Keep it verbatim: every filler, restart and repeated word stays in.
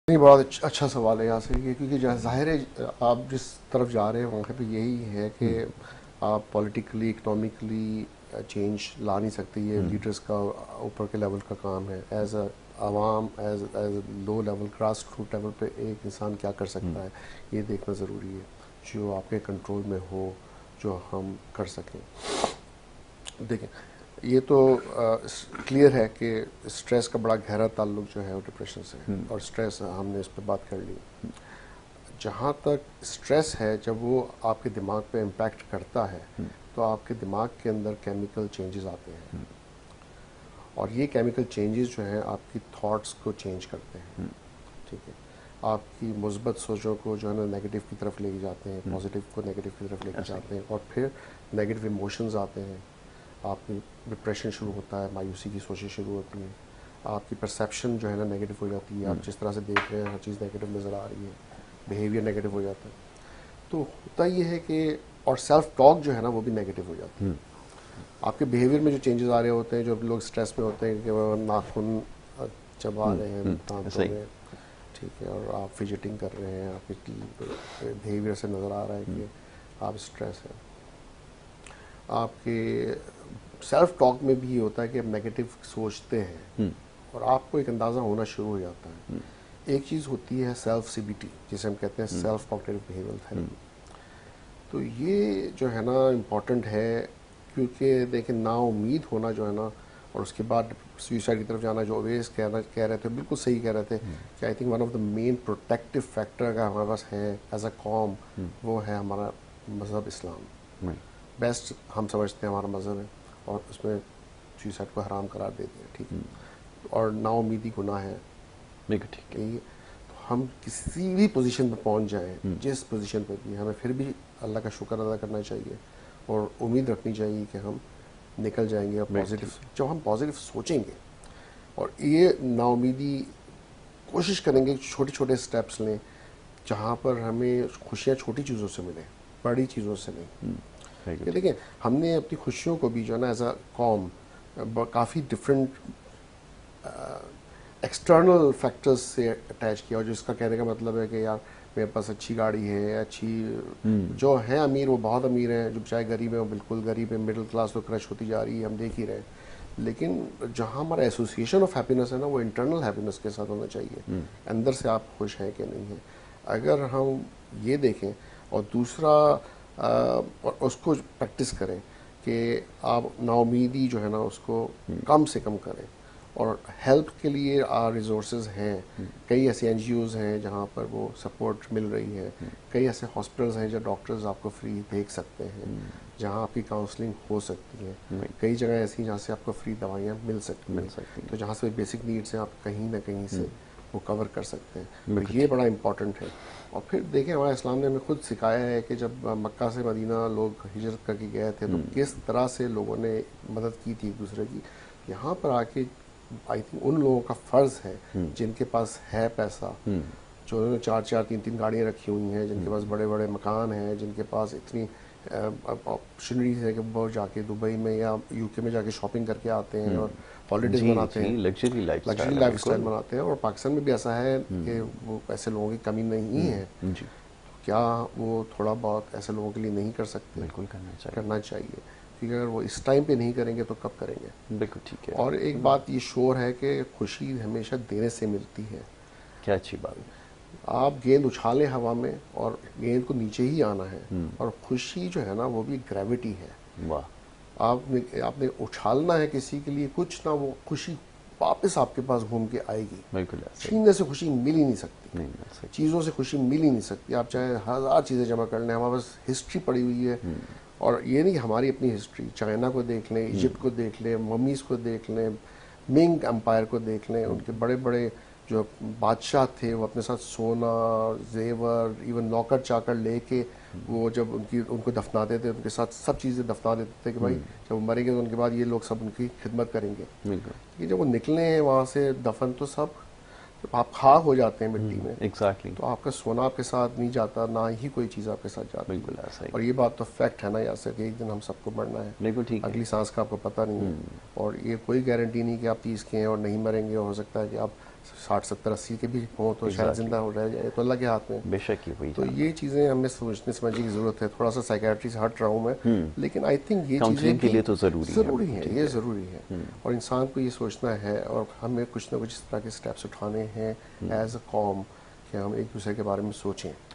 नहीं, बहुत अच्छ- अच्छा सवाल है यहाँ से ये, क्योंकि जहाँ ज़ाहिर है आप जिस तरफ जा रहे हैं वहाँ पे यही है कि आप पॉलिटिकली इकोनॉमिकली चेंज ला नहीं सकते। ये लीडर्स का ऊपर के लेवल का काम है। एज अ आवाम, as as low level, grass root level पे एक इंसान क्या कर सकता है, ये देखना ज़रूरी है जो आपके कंट्रोल में हो, जो हम कर सकें। देखें, ये तो क्लियर है कि स्ट्रेस का बड़ा गहरा ताल्लुक जो है वो डिप्रेशन से है, और स्ट्रेस हमने इस पर बात कर ली। जहाँ तक स्ट्रेस है, जब वो आपके दिमाग पे इम्पैक्ट करता है तो आपके दिमाग के अंदर केमिकल चेंजेस आते हैं, और ये केमिकल चेंजेस जो हैं आपकी थॉट्स को चेंज करते हैं। ठीक है, आपकी मुस्बत सोचों को जो है ना नेगेटिव की तरफ लेके जाते हैं, पॉजिटिव को नेगेटिव की तरफ लेके जाते हैं, और फिर नेगेटिव इमोशंस आते हैं। आपकी डिप्रेशन शुरू होता है, मायूसी की सोचें शुरू होती हैं, आपकी परसेप्शन जो है ना नेगेटिव हो जाती है। आप जिस तरह से देख रहे हैं हर चीज़ नेगेटिव नज़र आ रही है, बिहेवियर नेगेटिव हो जाता है। तो होता ये है कि और सेल्फ टॉक जो है ना वो भी नेगेटिव हो जाती है। आपके बिहेवियर में जो चेंजेस आ रहे होते हैं, जो लोग स्ट्रेस में होते हैं कि वो नाखून चबा रहे हैं दांतों में, ठीक है, और आप फिजिटिंग कर रहे हैं, आपके बिहेवियर से नज़र आ रहा है कि आप स्ट्रेस है। आपके सेल्फ टॉक में भी ये होता है कि आप नेगेटिव सोचते हैं और आपको एक अंदाज़ा होना शुरू हो जाता है। एक चीज़ होती है सेल्फ सीबीटी, जिसे हम कहते हैं सेल्फ कॉग्निटिव बिहेवियरल थेरेपी। तो ये जो है ना इम्पॉर्टेंट है, क्योंकि देखिए ना उम्मीद होना जो है ना, और उसके बाद सुसाइड की तरफ जाना, जो अवेज कहना कह रहे थे, बिल्कुल सही कह रहे थे कि I think one of the main protective factor अगर हमारे पास है एज अ कॉम, वो है हमारा मज़हब इस्लाम। बेस्ट हम समझते हैं हमारा मज़हब है, और उसमें सुसाइड को हराम करार देते हैं। ठीक है, और नाउमीदी गुनाह है। ठीक है, तो हम किसी भी पोजीशन पर पहुंच जाएं, जिस पोजीशन पर भी, हमें फिर भी अल्लाह का शुक्र अदा करना चाहिए और उम्मीद रखनी चाहिए कि हम निकल जाएंगे। और पॉजिटिव, जब हम पॉजिटिव सोचेंगे और ये नाउमीदी कोशिश करेंगे, छोटे छोटे स्टेप्स लें जहाँ पर हमें खुशियाँ छोटी चीज़ों से मिले, बड़ी चीज़ों से नहीं। कि देखिए, हमने अपनी खुशियों को भी जो है ना एज अ कॉम काफ़ी डिफरेंट एक्सटर्नल फैक्टर्स से अटैच किया, और जिसका कहने का मतलब है कि यार मेरे पास अच्छी गाड़ी है, अच्छी जो है अमीर वो बहुत अमीर है, जो चाहे गरीब है वो बिल्कुल गरीब है, मिडिल क्लास तो क्रश होती जा रही है, हम देख ही रहे हैं। लेकिन जहाँ हमारा एसोसिएशन ऑफ हैप्पीनेस है ना, वो इंटरनल हैप्पीनेस के साथ होना चाहिए, अंदर से आप खुश हैं कि नहीं है। अगर हम ये देखें और दूसरा आ, और उसको प्रैक्टिस करें कि आप नाउमीदी जो है ना उसको कम से कम करें, और हेल्प के लिए रिसोर्सेज हैं। कई ऐसे एनजीओज हैं जहाँ पर वो सपोर्ट मिल रही है, कई ऐसे हॉस्पिटल्स हैं जहाँ डॉक्टर्स आपको फ्री देख सकते हैं, जहाँ आपकी काउंसलिंग हो सकती है। कई जगह ऐसी जहाँ से आपको फ्री दवाइयाँ मिल सकती हैं, तो जहाँ से बेसिक नीड्स हैं आप कहीं ना कहीं से वो कवर कर सकते हैं। तो ये बड़ा इम्पॉर्टेंट है। और फिर देखें, हमारा इस्लाम ने हमें खुद सिखाया है कि जब मक्का से मदीना लोग हिजरत करके गए थे तो किस तरह से लोगों ने मदद की थी एक दूसरे की। यहाँ पर आके आई थिंक उन लोगों का फ़र्ज़ है जिनके पास है पैसा, जो उन्होंने चार चार तीन तीन गाड़ियाँ रखी हुई हैं, जिनके पास बड़े बड़े मकान हैं, जिनके पास इतनी अपॉर्चुनिटीज है कि वो जाके दुबई में या यूके में जाके शॉपिंग करके आते हैं और हॉलीडेज मनाते हैं, luxury life luxury lifestyle मनाते हैं। और पाकिस्तान में भी ऐसा है कि वो ऐसे लोगों की कमी नहीं है। जी, क्या वो थोड़ा बहुत ऐसे लोगों के लिए नहीं कर सकते? बिल्कुल करना चाहिए, करना चाहिए, क्योंकि अगर वो इस टाइम पे नहीं करेंगे तो कब करेंगे? बिल्कुल ठीक है। और एक बात ये श्योर है कि खुशी हमेशा देने से मिलती है। क्या अच्छी बात है। आप गेंद उछालें हवा में और गेंद को नीचे ही आना है, और खुशी जो है ना वो भी ग्रेविटी है। वाह। आपने आपने उछालना है किसी के लिए कुछ ना, वो खुशी वापस आपके पास घूम के आएगी। बिल्कुल, छीनने से खुशी मिल ही नहीं सकती, नहीं मिल सकती, चीज़ों से खुशी मिल ही नहीं सकती। आप चाहे हजार चीज़ें जमा कर लें, हमारे पास हिस्ट्री पड़ी हुई है। और ये नहीं कि हमारी अपनी हिस्ट्री, चाइना को देख लें, इजिप्ट को देख लें, ममीज़ को देख लें, मिंग एम्पायर को देख लें, उनके बड़े बड़े जो बादशाह थे वो अपने साथ सोना, जेवर, इवन नौकर चाकर लेके वो जब उनकी उनको दफनाते थे, उनके साथ सब चीज़ें दफना देते थे कि भाई जब वो मरेंगे तो उनके बाद ये लोग सब उनकी खिदमत करेंगे। कि जब वो निकले हैं वहाँ से दफन, तो सब जब आप खाक हो जाते हैं मिट्टी में, एग्जैक्टली, तो आपका सोना आपके साथ नहीं जाता, ना ही कोई चीज़ आपके साथ जाती। बिल्कुल ऐसा ही। और ये बात तो फैक्ट है ना यार सर, कि एक दिन हम सबको मरना है, बिल्कुल ठीक है। अगली सांस का आपको पता नहीं है, और ये कोई गारंटी नहीं कि आप तीस के हैं और नहीं मरेंगे। हो सकता है कि आप साठ सत्तर अस्सी के भी हों तो शायद Exactly. जिंदा हो रह जाए, तो अल्लाह के हाथ में। बेशक ही वही तो जान। ये चीज़ें हमें सोचने समझने की ज़रूरत है। थोड़ा सा साइकेट्री से हट रहा हूँ मैं, लेकिन आई थिंक ये चीज़ें काउंसलिंग के भी लिए तो ज़रूरी है। ज़रूरी है, ठीक ये है। ज़रूरी है। और इंसान को ये सोचना है और हमें कुछ ना कुछ इस तरह के स्टेप्स उठाने हैं एज अ कॉम कि हम एक दूसरे के बारे में सोचें।